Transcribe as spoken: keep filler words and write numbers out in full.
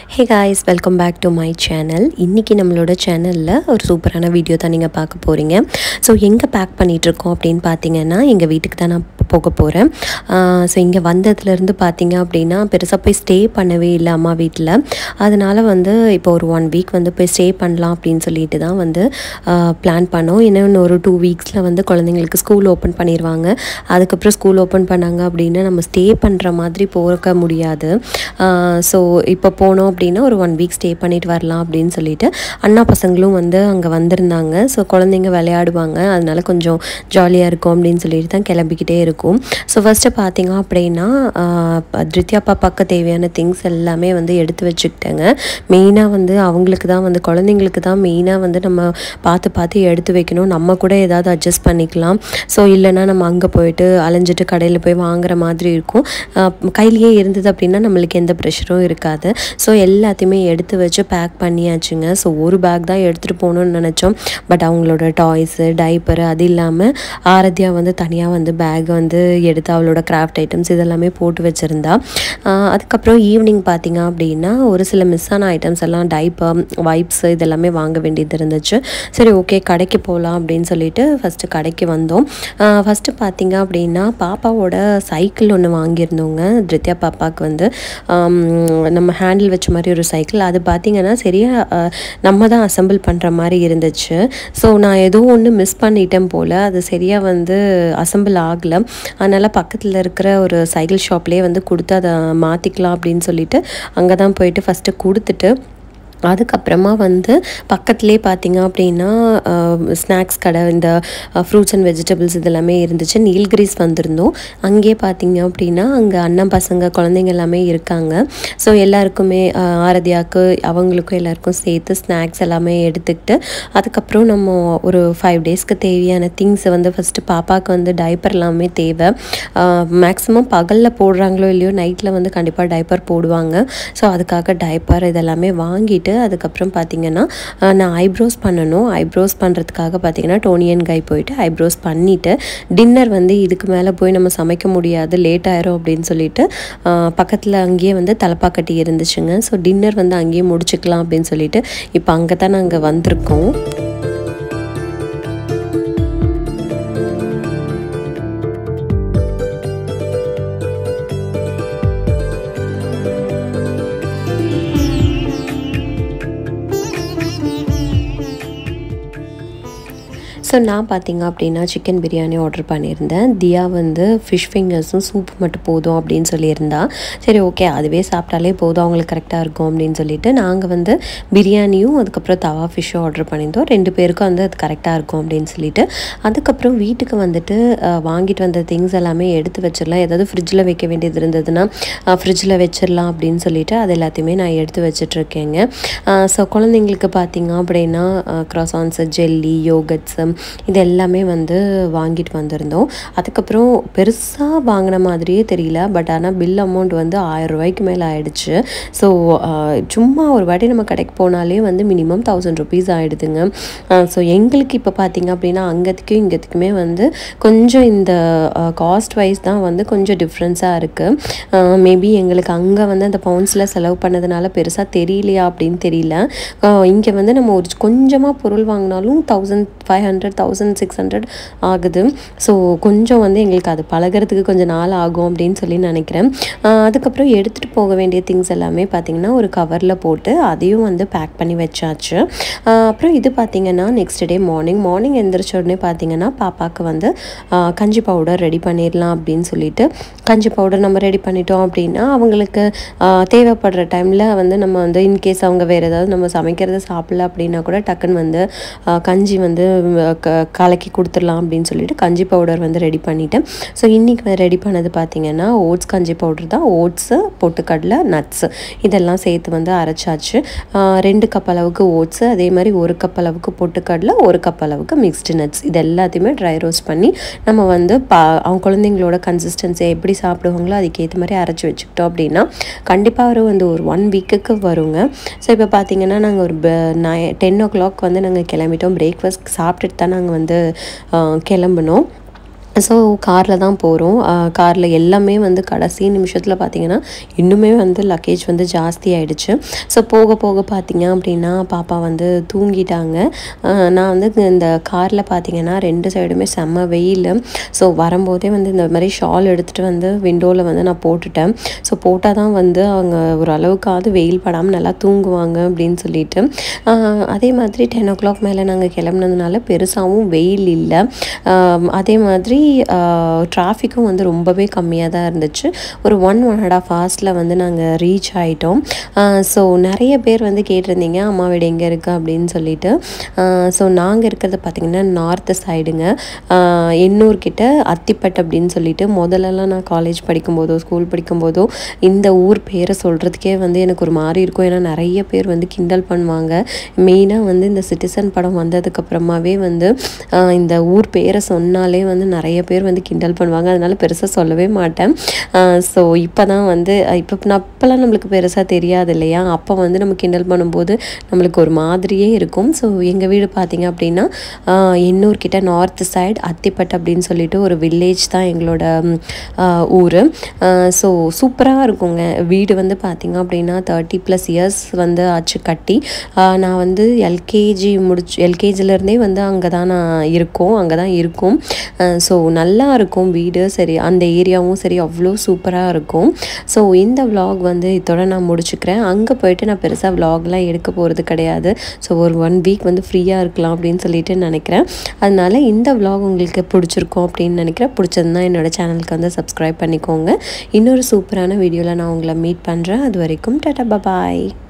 Hey guys, welcome back to my channel. இன்னைக்கு நம்மளோட சேனல்ல ஒரு சூப்பரான வீடியோ தான் நீங்க பார்க்க போறீங்க. சோ எங்க பேக் பண்ணிட்டு இருக்கோம் அப்படினு பாத்தீங்கன்னா எங்க வீட்டுக்கு தான் நான் போக போறேன். சோ இங்க வந்ததுல இருந்து பாத்தீங்க அப்படினா பெருசா போய் ஸ்டே பண்ணவே இல்ல அம்மா வீட்ல. அதனால வந்து இப்போ ஒரு one week வந்து போய் ஸ்டே பண்ணலாம் அப்படினு சொல்லிட்டு தான் வந்து பிளான் பண்ணோம். இன்னும் ஒரு two weeksல வந்து குழந்தைகளுக்கு ஸ்கூல் ஓபன் பண்ணிடுவாங்க. அதுக்கு அப்புறம் ஸ்கூல் ஓபன் பண்ணாங்க அப்படினா நம்ம ஸ்டே பண்ற மாதிரி போக முடியாது. சோ இப்போ போனோம் அப்படினா ஒரு one week ஸ்டே பண்ணிட்டு வரலாம் அப்படினு சொல்லிட்டு அண்ணா பசங்களும் வந்து அங்க வந்திருந்தாங்க. சோ குழந்தைங்க விளையாடுவாங்க. அதனால கொஞ்சம் ஜாலியா இருக்கும் அப்படினு சொல்லிட்டு தான் கிளம்பிக்கிட்டே இருக்கும். சோ ஃபர்ஸ்ட் பாத்தீங்க அப்படினா திருத்யா பாப்பாக்கு தேவையான திங்ஸ் எல்லாமே வந்து எடுத்து வச்சிட்டேங்க. மெயினா வந்து அவங்களுக்கு தான் வந்து குழந்தைங்களுக்கு தான் மெயினா வந்து நம்ம பார்த்து பார்த்து எடுத்து வைக்கணும். நம்ம கூட ஏதாவது அட்ஜஸ்ட் பண்ணிக்கலாம். சோ இல்லனா நம்ம அங்க போயிட்டு அலைஞ்சிட்டு கடையில போய் வாங்குற மாதிரி இருக்கும். கையிலேயே இருந்தது அப்படினா நம்மளுக்கு எந்த பிரஷரும் இருக்காது. சோ எல்லாத்தையுமே எடுத்து வச்சு பேக் பண்ணியாச்சுங்க. ஸோ ஒரு பேக் தான் எடுத்துகிட்டு போகணுன்னு நினச்சோம். பட் அவங்களோட டாய்ஸு டைப்பரு அது இல்லாமல் ஆரத்தியா வந்து தனியாக வந்து பேக் வந்து எடுத்து அவளோட கிராஃப்ட் ஐட்டம்ஸ் இதெல்லாமே போட்டு வச்சுருந்தா. அதுக்கப்புறம் ஈவினிங் பார்த்திங்க அப்படின்னா ஒரு சில மிஸ் ஆன ஐட்டம்ஸ் எல்லாம் டைப்பர் வைப்ஸ் இதெல்லாமே வாங்க வேண்டியது இருந்துச்சு. சரி ஓகே கடைக்கு போகலாம் அப்படின்னு சொல்லிட்டு ஃபஸ்ட்டு கடைக்கு வந்தோம். ஃபஸ்ட்டு பார்த்திங்க அப்படின்னா பாப்பாவோட சைக்கிள் ஒன்று வாங்கியிருந்தோங்க. திருத்யா பாப்பாவுக்கு வந்து நம்ம ஹேண்டில் வச்ச மாதிரி ஒரு சைக்கிள். அது பார்த்திங்கன்னா சரியாக நம்ம தான் அசம்பிள் பண்ணுற மாதிரி இருந்துச்சு. ஸோ நான் ஏதோ ஒன்று மிஸ் பண்ணிட்டேன் போல். அது சரியாக வந்து அசம்பிள் ஆகலை. அதனால் பக்கத்தில் இருக்கிற ஒரு சைக்கிள் ஷாப்லேயே வந்து கொடுத்து அதை மாற்றிக்கலாம் அப்படின்னு சொல்லிட்டு அங்கே தான் போயிட்டு ஃபஸ்ட்டு கொடுத்துட்டு அதுக்கப்புறமா வந்து பக்கத்துலேயே பார்த்திங்க அப்படின்னா ஸ்நாக்ஸ் கடை இந்த ஃப்ரூட்ஸ் அண்ட் வெஜிடபிள்ஸ் இதெல்லாமே இருந்துச்சு. நீல்கிரிஸ் வந்திருந்தோம். அங்கேயே பார்த்திங்க அப்படின்னா அங்கே அண்ணன் பசங்க குழந்தைங்க எல்லாமே இருக்காங்க. ஸோ எல்லாருக்குமே ஆரதியாவுக்கு அவங்களுக்கும் எல்லாருக்கும் சேர்த்து ஸ்நாக்ஸ் எல்லாமே எடுத்துக்கிட்டு அதுக்கப்புறம் நம்ம ஒரு ஃபைவ் டேஸ்க்கு தேவையான திங்ஸை வந்து ஃபஸ்ட்டு பாப்பாவுக்கு வந்து டைப்பர் எல்லாமே தேவை. மேக்ஸிமம் பகலில் போடுறாங்களோ இல்லையோ நைட்டில் வந்து கண்டிப்பாக டைப்பர் போடுவாங்க. ஸோ அதுக்காக டைப்பர் இதெல்லாமே வாங்கிட்டு அதுக்கப்புறம் பார்த்திங்கன்னா நான் ஐப்ரோஸ் பண்ணணும். ஐப்ரோஸ் பண்ணுறதுக்காக பார்த்திங்கன்னா டோனி அண்ட் கை போயிட்டு ஐப்ரோஸ் பண்ணிவிட்டு டின்னர் வந்து இதுக்கு மேலே போய் நம்ம சமைக்க முடியாது லேட் ஆயிரும் அப்படின்னு சொல்லிட்டு பக்கத்தில் அங்கேயே வந்து தலப்பாக்கட்டி இருந்துச்சுங்க. ஸோ டின்னர் வந்து அங்கேயே முடிச்சுக்கலாம் அப்படின்னு சொல்லிட்டு இப்போ அங்கே தான் நாங்கள் வந்திருக்கோம். ஸோ நான் பார்த்திங்க அப்படின்னா சிக்கன் பிரியாணி ஆர்டர் பண்ணியிருந்தேன். தியா வந்து ஃபிஷ் ஃபிங்கர்ஸும் சூப் மட்டும் போதும் அப்படின்னு சொல்லியிருந்தா. சரி ஓகே அதுவே சாப்பிட்டாலே போதும் அவங்களுக்கு கரெக்டாக இருக்கும் அப்படின்னு சொல்லிட்டு நாங்கள் வந்து பிரியாணியும் அதுக்கப்புறம் தவா ஃபிஷ்ஷும் ஆர்டர் பண்ணியிருந்தோம். ரெண்டு பேருக்கும் வந்து அது கரெக்டாக இருக்கும் அப்படின்னு சொல்லிட்டு அதுக்கப்புறம் வீட்டுக்கு வந்துட்டு வாங்கிட்டு வந்த திங்ஸ் எல்லாமே எடுத்து வச்சிடலாம். ஏதாவது ஃப்ரிட்ஜில் வைக்க வேண்டியது இருந்ததுன்னா ஃப்ரிட்ஜில் வச்சிடலாம் அப்படின்னு சொல்லிட்டு அது எல்லாத்தையுமே நான் எடுத்து வச்சிட்ருக்கேங்க. ஸோ குழந்தைங்களுக்கு பார்த்திங்க அப்படின்னா க்ராசான்ஸு ஜெல்லி யோகட்ஸு இது எல்லாமே வந்து வாங்கிட்டு வந்திருந்தோம். அதுக்கப்புறம் பெருசாக வாங்கின மாதிரியே தெரியல. பட் ஆனால் பில் அமௌண்ட் வந்து ஆயிரம் ரூபாய்க்கு மேலே ஆயிடுச்சு. ஸோ சும்மா ஒரு வாட்டி நம்ம கடைக்கு போனாலே வந்து மினிமம் தௌசண்ட் ருபீஸ் ஆகிடுதுங்க. ஸோ எங்களுக்கு இப்போ பார்த்திங்க அப்படின்னா அங்கத்துக்கும் இங்கத்துக்குமே வந்து கொஞ்சம் இந்த காஸ்ட் வைஸ் தான் வந்து கொஞ்சம் டிஃப்ரென்ஸாக இருக்குது. மேபி எங்களுக்கு அங்கே வந்து அந்த பவுண்ட்ஸில் செலவு பண்ணதுனால பெருசாக தெரியலையா அப்படின்னு தெரியல. இங்கே வந்து நம்ம ஒரு கொஞ்சமாக பொருள் வாங்கினாலும் thousand five hundred thousand six hundred ஆகுது. ஸோ கொஞ்சம் வந்து எங்களுக்கு அது பழகிறதுக்கு கொஞ்சம் நாள் ஆகும் அப்படின்னு சொல்லி நினைக்கிறேன். அதுக்கப்புறம் எடுத்துகிட்டு போக வேண்டிய திங்ஸ் எல்லாமே பார்த்திங்கன்னா ஒரு கவரில் போட்டு அதையும் வந்து பேக் பண்ணி வச்சாச்சு. அப்புறம் இது பார்த்திங்கன்னா நெக்ஸ்ட் டே மார்னிங் மார்னிங் எந்திரிச்ச உடனே பார்த்திங்கன்னா பாப்பாவுக்கு வந்து கஞ்சி பவுடர் ரெடி பண்ணிடலாம் அப்படின்னு சொல்லிட்டு கஞ்சி பவுடர் நம்ம ரெடி பண்ணிட்டோம் அப்படின்னா அவங்களுக்கு தேவைப்படுற டைமில் வந்து நம்ம வந்து இன்கேஸ் அவங்க வேறு ஏதாவது நம்ம சமைக்கிறத சாப்பிடல அப்படின்னா கூட டக்குன்னு வந்து கஞ்சி வந்து க கலக்கி கொடுத்துடலாம் அப்படின்னு சொல்லிட்டு கஞ்சி பவுடர் வந்து ரெடி பண்ணிவிட்டேன். ஸோ இன்றைக்கி ரெடி பண்ணது பார்த்திங்கன்னா ஓட்ஸ் கஞ்சி பவுடர் தான். ஓட்ஸு பொட்டுக்கடலை நட்ஸு இதெல்லாம் சேர்த்து வந்து அரைச்சாச்சு. ரெண்டு கப் அளவுக்கு ஓட்ஸு அதே மாதிரி ஒரு கப் அளவுக்கு பொட்டுக்கடலை ஒரு கப் அளவுக்கு மிக்ஸ்டு நட்ஸ் இது எல்லாத்தையுமே ட்ரை ரோஸ்ட் பண்ணி நம்ம வந்து பா அவங்க குழந்தைங்களோட கன்சிஸ்டன்சி எப்படி சாப்பிடுவாங்களோ அதுக்கேற்ற மாதிரி அரைச்சி வச்சுக்கிட்டோம் அப்படின்னா கண்டிப்பாக ஒரு வந்து ஒரு ஒன் வீக்குக்கு வருங்க. ஸோ இப்போ பார்த்திங்கன்னா நாங்கள் ஒரு நை டென் ஓ கிளாக் வந்து நாங்கள் கிளம்பிட்டோம். பிரேக்ஃபாஸ்ட் சாப்பிட்டுட்டு தான் நாங்கள் வந்து கிளம்பினோம். ஸோ காரில் தான் போகிறோம். காரில் எல்லாமே வந்து கடைசி நிமிஷத்தில் பார்த்திங்கன்னா இன்னுமே வந்து லக்கேஜ் வந்து ஜாஸ்தி ஆகிடுச்சு. ஸோ போக போக பார்த்திங்க அப்படின்னா பாப்பா வந்து தூங்கிட்டாங்க. நான் வந்து இந்த காரில் பார்த்திங்கன்னா ரெண்டு சைடுமே செம்ம வெயில். ஸோ வரும்போதே வந்து இந்த மாதிரி ஷால் எடுத்துகிட்டு வந்து விண்டோவில் வந்து நான் போட்டுட்டேன். ஸோ போட்டால் தான் வந்து அவங்க ஓரளவுக்காவது வெயில் படாமல் நல்லா தூங்குவாங்க அப்படின்னு சொல்லிட்டு. அதே மாதிரி டென் ஓ கிளாக் மேலே நாங்கள் கிளம்புனதுனால பெருசாகவும் வெயில் இல்லை. அதே மாதிரி டிராஃபிக்கும் வந்து ரொம்பவே கம்மியாக தான் இருந்துச்சு. ஒரு ஒன் ஒன் அண்ட் ஆஃப் ஹவர்ஸில் வந்து நாங்கள் ரீச் ஆகிட்டோம். ஸோ நிறைய பேர் வந்து கேட்டிருந்தீங்க அம்மா வீடு எங்கே இருக்குது அப்படின்னு சொல்லிட்டு. ஸோ நாங்கள் இருக்கிறது பார்த்திங்கன்னா நார்த்து சைடுங்க. எண்ணூர்கிட்ட அத்திப்பட்டு அப்படின்னு சொல்லிட்டு முதல்லலாம் நான் காலேஜ் படிக்கும்போதோ ஸ்கூல் படிக்கும்போதோ இந்த ஊர் பேரை சொல்கிறதுக்கே வந்து எனக்கு ஒரு மாதிரி இருக்கும். ஏன்னா நிறைய பேர் வந்து கிண்டல் பண்ணுவாங்க. மெயினாக வந்து இந்த சிட்டிசன் படம் வந்ததுக்கப்புறமாவே வந்து இந்த ஊர் பேரை சொன்னாலே வந்து நிறைய பேர் வந்து கிண்டல் பண்ணுவாங்க. அதனால பெருசாக சொல்லவே மாட்டேன். ஸோ இப்போ தான் வந்து இப்போ நான் அப்போல்லாம் நம்மளுக்கு பெருசாக தெரியாது இல்லையா, அப்போ வந்து நம்ம கிண்டல் பண்ணும்போது நம்மளுக்கு ஒரு மாதிரியே இருக்கும். ஸோ எங்கள் வீடு பார்த்திங்க அப்படின்னா எண்ணூர்கிட்ட நார்த் சைடு அத்திப்பட்டு அப்படின்னு சொல்லிட்டு ஒரு வில்லேஜ் தான் எங்களோட ஊர். ஸோ சூப்பராக இருக்குங்க. வீடு வந்து பார்த்திங்க அப்படின்னா தேர்ட்டி ப்ளஸ் இயர்ஸ் வந்து ஆச்சு கட்டி. நான் வந்து எல்கேஜி முடிச்சு எல்கேஜிலேருந்தே வந்து அங்கே தான் நான் இருக்கோம் அங்கே தான் இருக்கும். ஸோ நல்லா இருக்கும் வீடு, சரி அந்த ஏரியாவும் சரி அவ்வளோ சூப்பராக இருக்கும். ஸோ இந்த விலாக் வந்து இதோட நான் முடிச்சுக்கிறேன். அங்கே போயிட்டு நான் பெருசாக விலாக்லாம் எடுக்க போகிறது கிடையாது. ஸோ ஒரு ஒன் வீக் வந்து ஃப்ரீயாக இருக்கலாம் அப்படின்னு சொல்லிட்டு நினைக்கிறேன். அதனால இந்த விலாக் உங்களுக்கு பிடிச்சிருக்கும் அப்படின்னு நினைக்கிறேன். பிடிச்சதுன்னா என்னோடய சேனலுக்கு வந்து சப்ஸ்கிரைப் பண்ணிக்கோங்க. இன்னொரு சூப்பரான வீடியோவில் நான் உங்களை மீட் பண்ணுறேன். அது வரைக்கும் டாடா பாய்.